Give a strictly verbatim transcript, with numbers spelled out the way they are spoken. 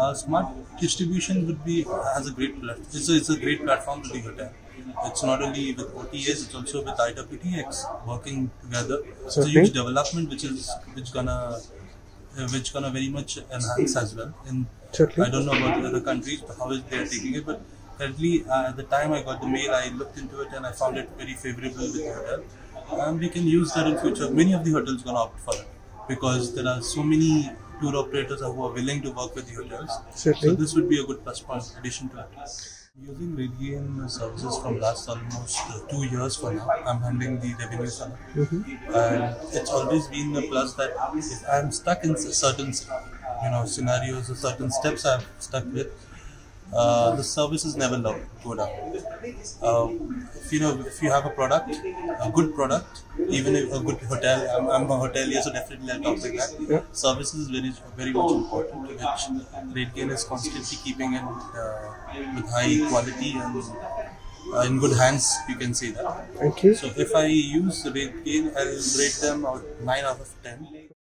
Uh, smart distribution would be has a great platform. It's a, it's a great platform to the hotel. It's not only with O T As, it's also with I W T X working together. It's a huge development which is which gonna uh, which gonna very much enhance as well. In I don't know about the other countries, but how is they are taking it. But currently, uh, at the time I got the mail, I looked into it and I found it very favorable with the hotel. And we can use that in future. Many of the hotels gonna opt for it because there are so many tour operators who are willing to work with the hotels. Certainly. So this would be a good plus point addition to it. Using RateGain services from last almost uh, two years for now. I'm handling the revenue side. Mm-hmm. And it's always been a plus that if I'm stuck in certain you know, scenarios or certain steps I'm stuck with, Uh, the services never low, go down. Uh, if you know, if you have a product, a good product, even if a good hotel, I'm, I'm a hotelier, so definitely I'll talk like that. Yeah. Services is very, very much important, which RateGain is constantly keeping in uh, with high quality and uh, in good hands. You can say that. Thank you. So if I use RateGain, I'll rate them out nine out of ten.